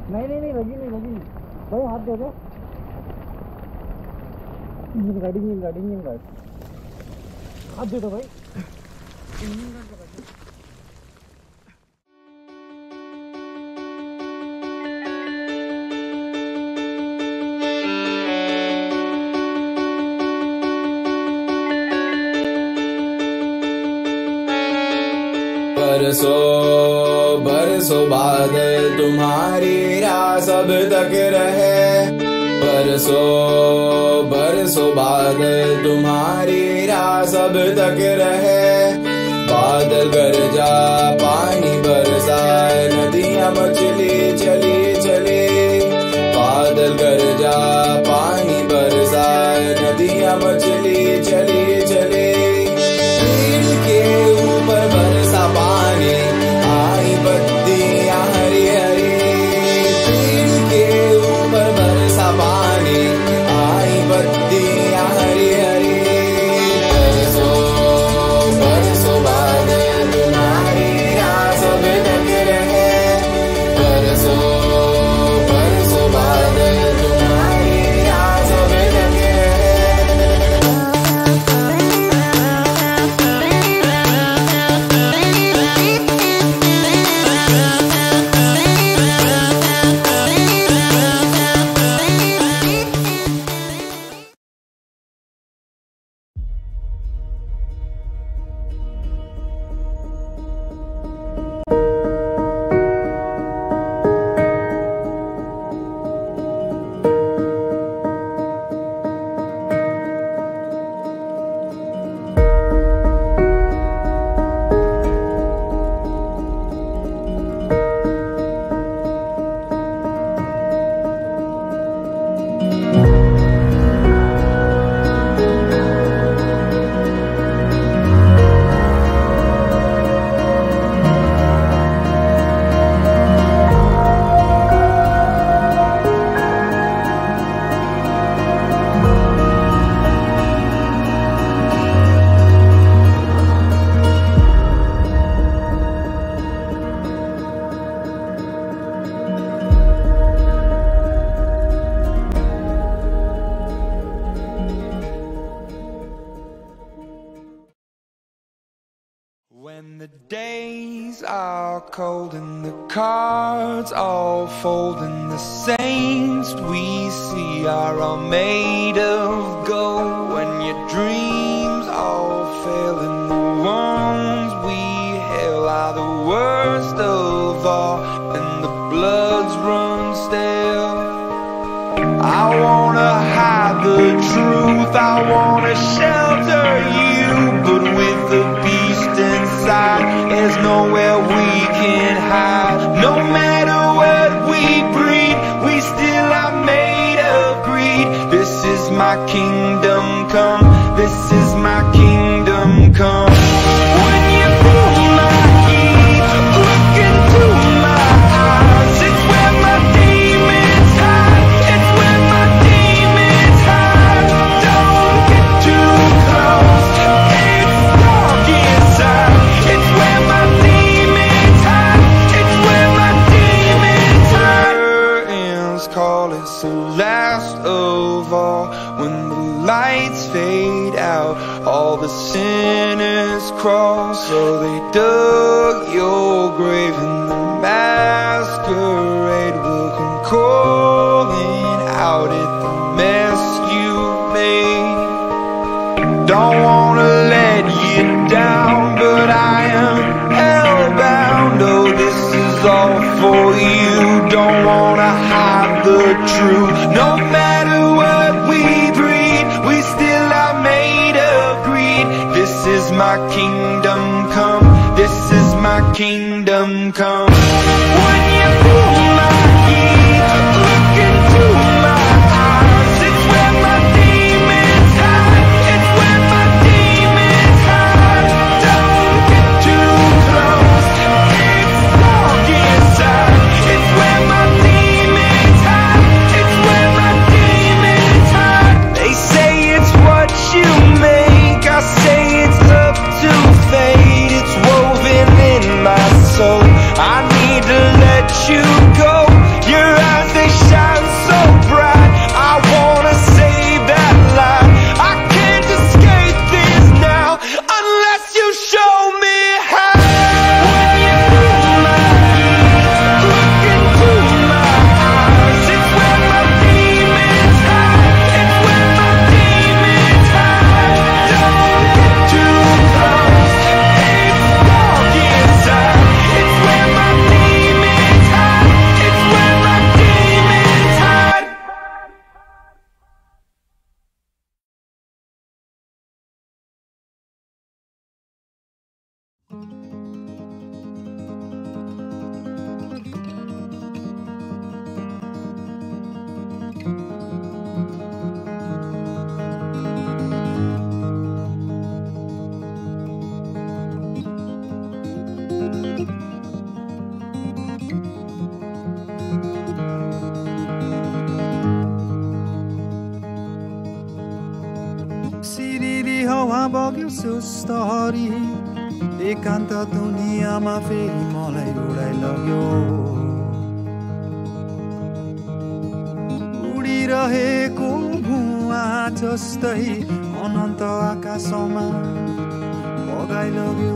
नहीं नहीं नहीं, लगी नहीं लगी नहीं भाई, हाथ दे दो। इंजन गाड़ी हाथ दे दो भाई। बरसों बादल तुम्हारी राह सब तक रहे। बरसों बादल तुम्हारी राह सब तक रहे। बादल गरजा पानी बरसाए, नदियां मचली चली चली। बादल गरजा पानी बरसाए, नदियां मचली चली चली। पेड़ के ऊपर बरसा पानी, आई पत्तियां हरी हरी। पेड़ के ऊपर बरसा पानी, आई पत्तियां हरी हरी। बरसों बादल तुम्हारी राह सब तक रहे। बरसों बादल तुम्हारी राह सब तक रहे। When the days are cold and the cards all fold and the saints we see are all made of gold, when your dreams all fail and the ones we hail are the worst of all and the bloods run stale, I wanna hide the truth, I wanna shelter you, but with the beast inside, there's nowhere we can hide. No matter what we breed, we still are made of greed. This is my kingdom come, this is my kingdom come. When you pull my key, look into my eyes, it's where my demons hide, it's where my demons hide. Don't get too close, it's dark inside, it's where my demons hide, it's where my demons hide. Curtains call, it's the last of all. When the lights fade out, all the sinners crawl. So they dug your grave and the masquerade will come calling out at the mess you made. Don't wanna let you down, but I am hellbound. Oh, this is all for you. Don't wanna hide the truth. No matter what we breed, we still are made of greed. This is my kingdom come, this is my kingdom come. When you pull my key, look into my eyes, it's where my demons hide, it's where my demons hide. Don't get too close, it's dark inside, it's where my demons hide, it's where my demons hide. They say it's what you make, I say it's up to fate. It's woven in my soul, I need to let you go. You're सिरिरी हावा बग्यो सुस्तरी एकान्त दुनियाँमा फेरि मलाई उडाइ लग्यो उडिरहेको भुवा जस्तै अनन्त आकाशमा बगाइ लग्यो.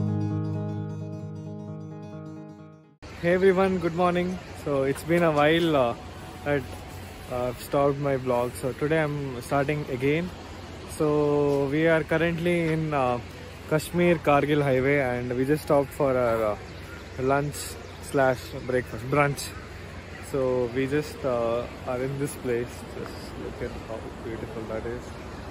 Hey everyone, good morning. So it's been a while that I've stopped my vlog. So today I'm starting again. So we are currently in Kashmir Kargil highway and we just stopped for our lunch slash breakfast brunch. So we just are in this place. Just look at how beautiful that is.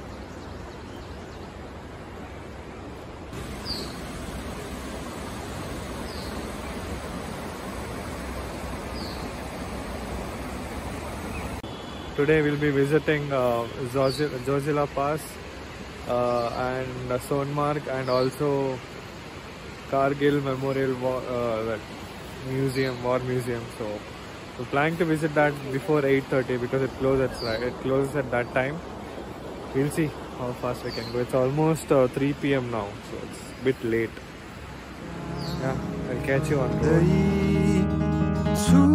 Today we'll be visiting Zojila Pass and Sonmarg and also Kargil Memorial War Museum. So we're planning to visit that before 8:30 because it closes at that time. We'll see how fast we can go. It's almost 3 p.m. now, so it's a bit late. Yeah, I'll catch you on the road.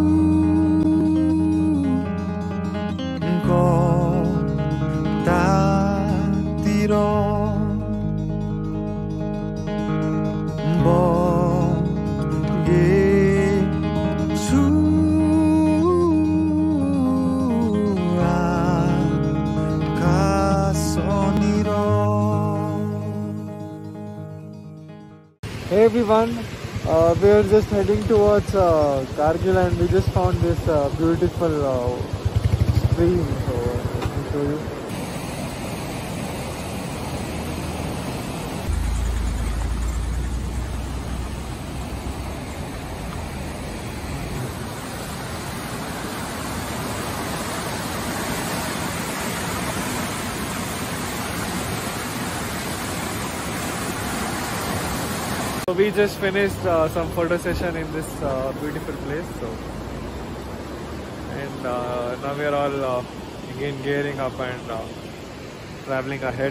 Hey everyone, we are just heading towards Kargil and we just found this beautiful stream, so let me show you. So we just finished some photo session in this beautiful place. So, and now we are all again gearing up and traveling ahead.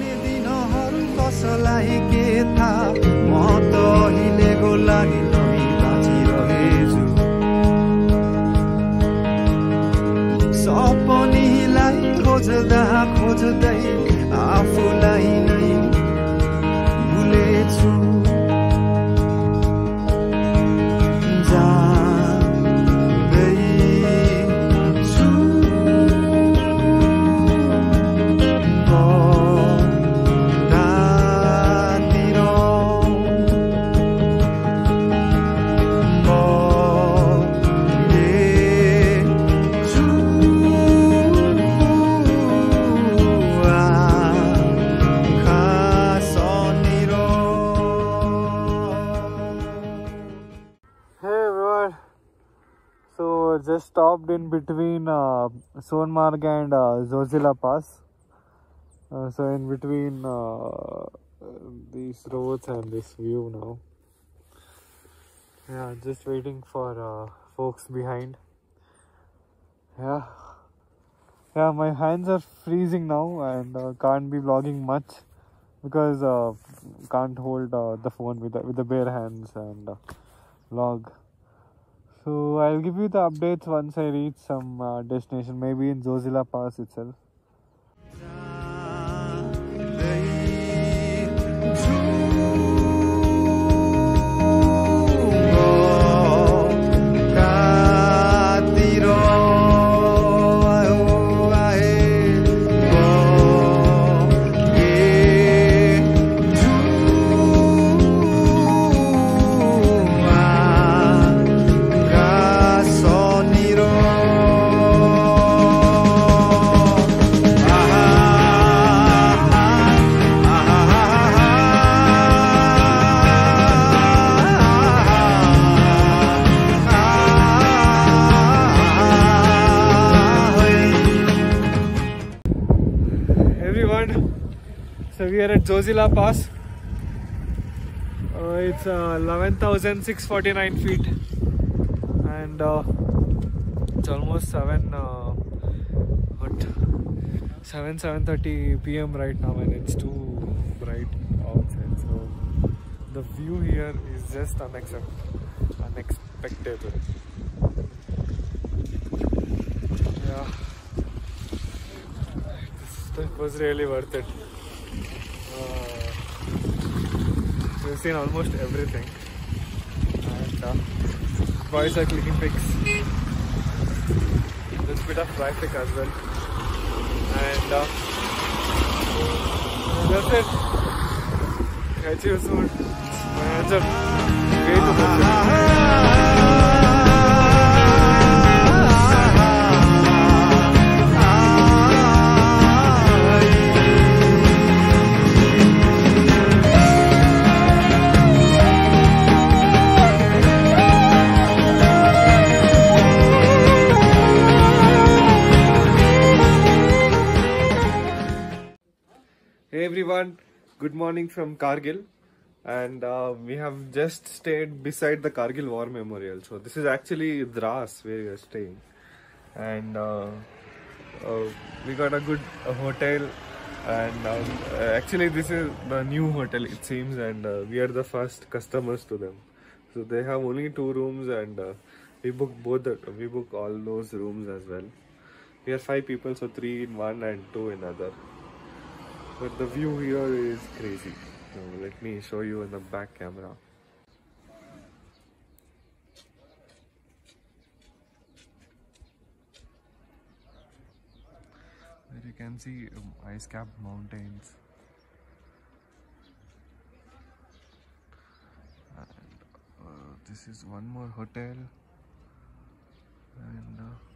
Just stopped in between Sonmarg and Zojila Pass. So in between these roads and this view now. Yeah, just waiting for folks behind. Yeah, my hands are freezing now and can't be vlogging much because can't hold the phone with the bare hands and vlog. So I'll give you the updates once I reach some destination, maybe in Zojila Pass itself. So we are at Zojila Pass. It's 11,649 feet, and it's almost 7:30 p.m. right now, and it's too bright outside. So the view here is just unexpected. Yeah, this was really worth it. We've seen almost everything, and boys are clicking pics. There's a bit of traffic as well, and that's it. Catch you soon. Way too Hey everyone, good morning from Kargil, and we have just stayed beside the Kargil War Memorial. So this is actually Dras where we are staying, and we got a good hotel, and actually this is the new hotel it seems, and we are the first customers to them. So they have only 2 rooms, and we booked we booked all those rooms as well. We are 5 people, so 3 in one and 2 in other. But the view here is crazy. So let me show you in the back camera. There you can see ice-capped mountains. And this is one more hotel. And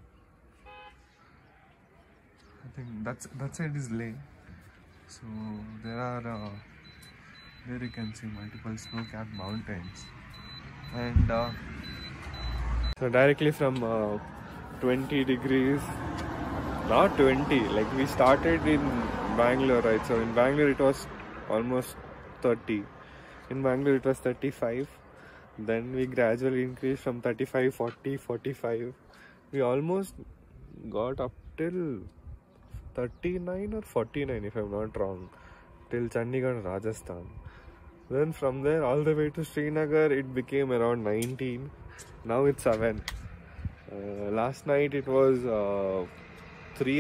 I think that side is Leh. So there are there you can see multiple snow-capped mountains, and so directly from 20 degrees, not 20, like we started in Bangalore, right? So in Bangalore it was almost 30, in Bangalore it was 35, then we gradually increased from 35, 40, 45, we almost got up till 39 or 49 if I'm not wrong, till Chandigarh, Rajasthan. Then from there all the way to Srinagar it became around 19. Now it's 7. Last night it was 3,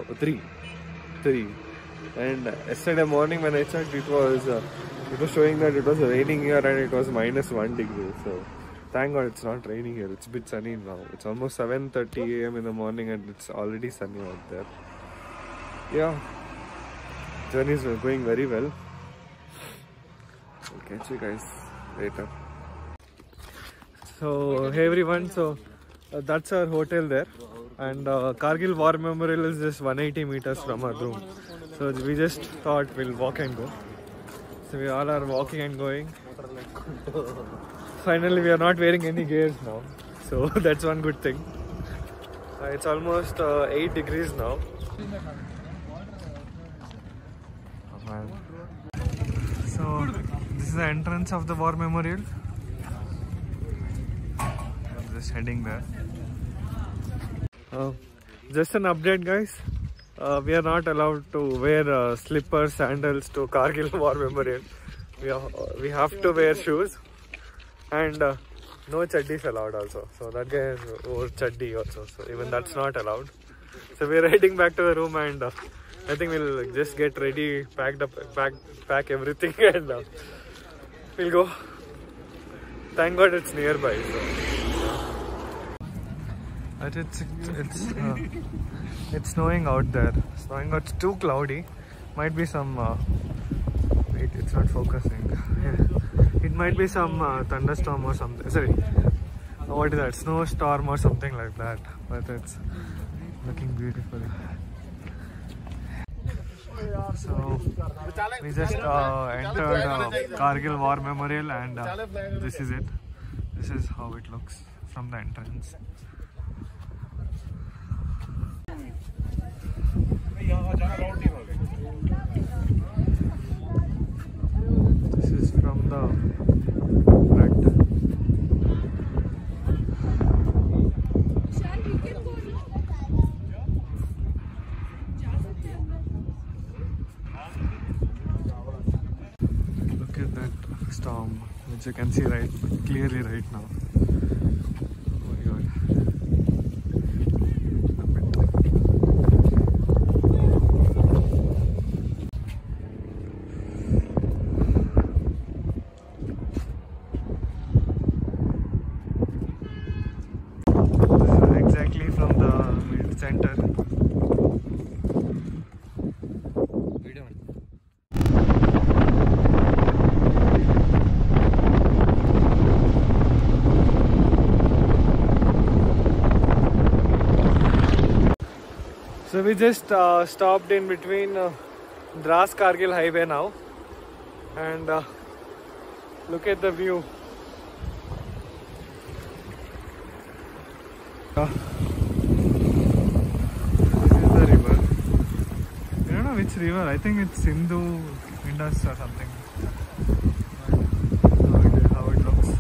and yesterday morning when I checked it was showing that it was raining here and it was -1 degree. So thank God it's not raining here. It's a bit sunny now. It's almost 7:30 a.m. in the morning and it's already sunny out there. Yeah, journey is going very well. I'll catch you guys later. So hey everyone, so that's our hotel there, and Kargil War Memorial is just 180 meters from our room. So we just thought we'll walk and go. So we all are walking and going. Finally we are not wearing any gears now, so that's one good thing. It's almost 8 degrees now. So this is the entrance of the War Memorial. I'm just heading there. Just an update, guys. We are not allowed to wear slippers, sandals to Kargil War Memorial. We have to wear shoes, and no chaddis allowed also. So that guy wore chaddi also. So even that's not allowed. So we are heading back to the room, and I think we'll just get ready, pack everything, and we'll go. Thank God it's nearby. So. But it's snowing out there. Snowing out. It's too cloudy. Might be some. Wait, it's not focusing. It might be some thunderstorm or something. Sorry, what is that? Snowstorm or something like that. But it's looking beautiful. So we just entered Kargil War Memorial, and this is it. This is how it looks from the entrance. This is from the storm, which you can see right clearly right now. Oh my god. Exactly from the center. So we just stopped in between Dras Kargil highway now, and look at the view. This is the river. I don't know which river. I think it's Sindhu, Indus or something. How it looks.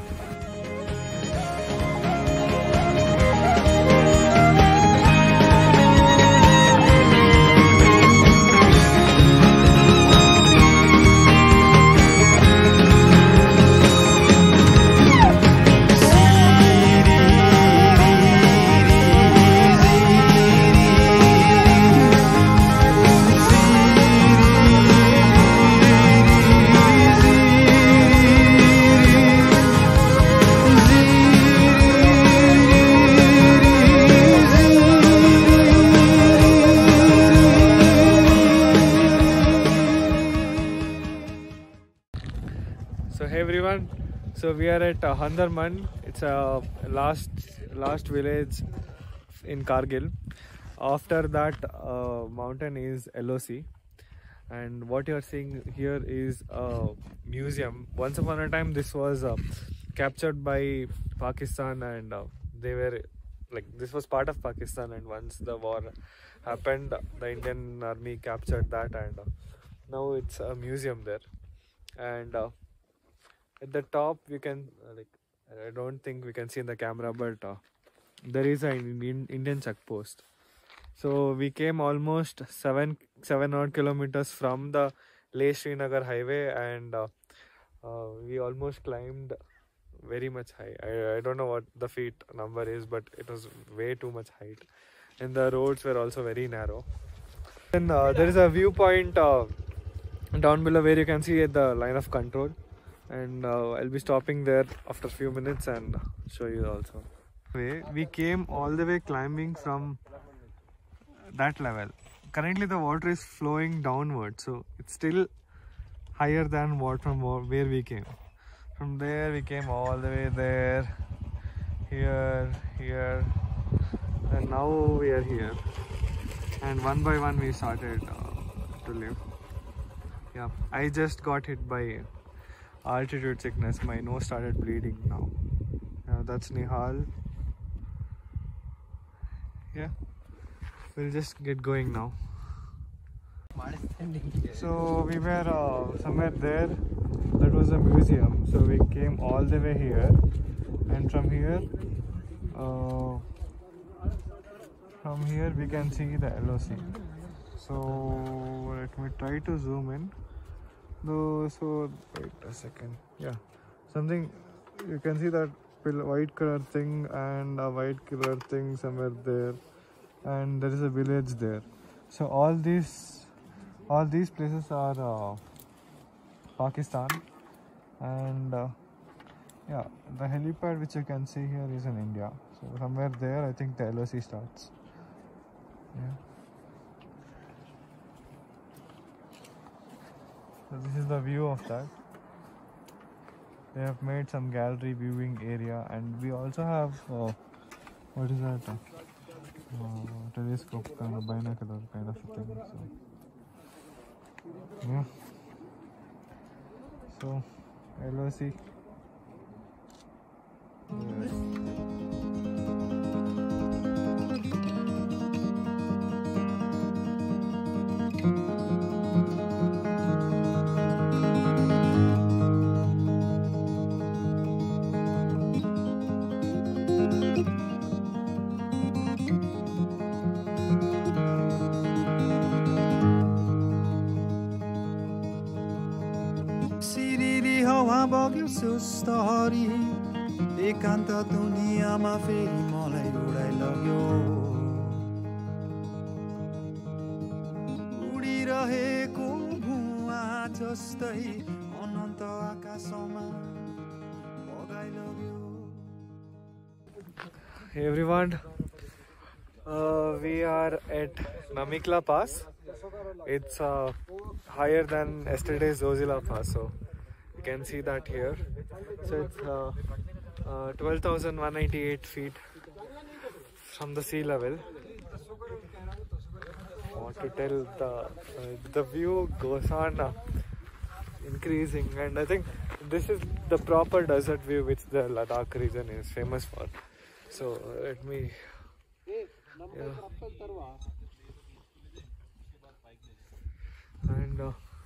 So hey everyone, so we are at Handarman. It's a last village in Kargil. After that mountain is LOC, and what you are seeing here is a museum. Once upon a time this was captured by Pakistan, and they were like, this was part of Pakistan, and once the war happened, the Indian army captured that, and now it's a museum there. And at the top we can I don't think we can see in the camera, but there is an Indian checkpost. So we came almost 7 odd kilometers from the Leh Srinagar highway, and we almost climbed very much high. I don't know what the feet number is, but it was way too much height, and the roads were also very narrow. And there is a viewpoint down below where you can see the line of control, and I'll be stopping there after a few minutes and show you also. We came all the way climbing from that level. Currently the water is flowing downward, so it's still higher than what from where we came. From there we came all the way there, here, and now we are here, and one by one we started to live. Yeah, I just got hit by altitude sickness. My nose started bleeding now. That's Nihal. Yeah, we'll just get going now. So we were somewhere there. That was a museum. So we came all the way here, and from here we can see the LOC. So let me try to zoom in. So wait a second. Yeah, something you can see that white color thing and a white color thing somewhere there, and there is a village there. So all these places are Pakistan, and yeah, the helipad which you can see here is in India. So somewhere there I think the LOC starts. Yeah. So this is the view of that. They have made some gallery viewing area, and we also have what is that? Telescope kind of binocular kind of a thing. So yeah. So LOC. हावा बग्यो सुस्तरी एकान्त दुनियाँमा फेरि मलाई उडाइ लग्यो उडिरहेको भुवा जस्तै अनन्त आकाशमा बगाइ लग्यो. Hey everyone, we are at Namikala Pass. It's higher than yesterday's Zojila Pass, so you can see that here. So it's 12,198 feet from the sea level. I want to tell the view goes on increasing, and I think this is the proper desert view which the Ladakh region is famous for. So let me, and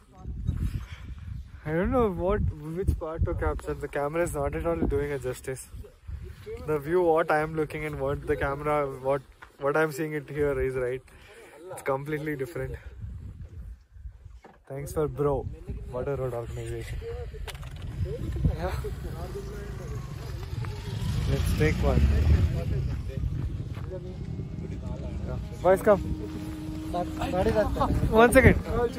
I don't know which part to capture. The camera is not at all doing it justice. The view, what I am looking and what the camera, what I am seeing it here is right. It's completely different. Thanks for Bro, Water Road Organization. Yeah. Let's take one. Yeah. Boys, come. 1 second.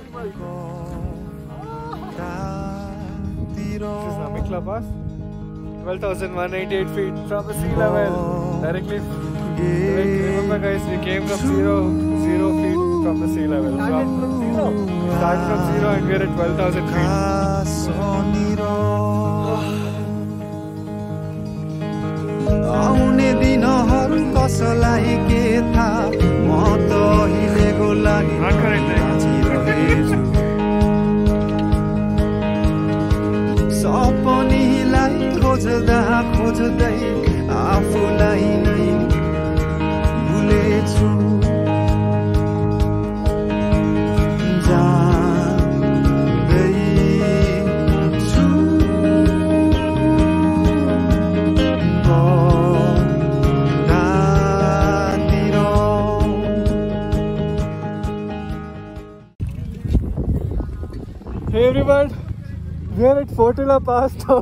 This is Namikala Pass. 12,188 feet from the sea level. Directly. Remember guys, we came from zero feet from the sea level. Started from zero and we are at 12,000 feet. आउने दिनहरु कसलाई के थाहा म त हिलेको लागि बाँचिरहेछु सपनीलाई खोज्दा खोज्दै आफूलाई नै भुलेछु Hey everyone, we are at Fotula Pass now.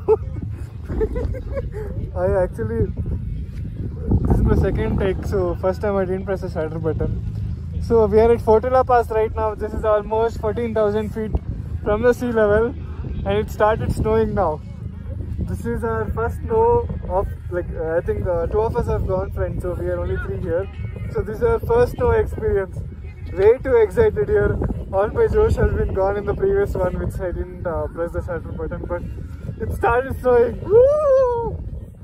This is my second take, so first time I didn't press the shutter button. So we are at Fotula Pass right now. This is almost 14,000 feet from the sea level and it started snowing now. This is our first snow of, I think 2 of us have gone friends, so we are only 3 here. So this is our first snow experience. Way too excited here. All my Josh has been gone in the previous one, which I didn't press the shutter button, but it started snowing. Woo!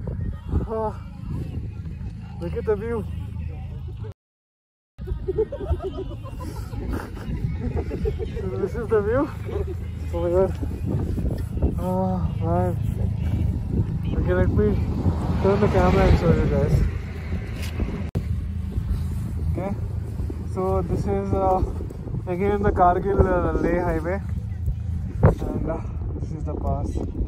Look at the view. So this is the view over there. Oh man. Okay, let me turn the camera and show you guys. Okay. So this is again the Kargil Leh highway, and this is the pass.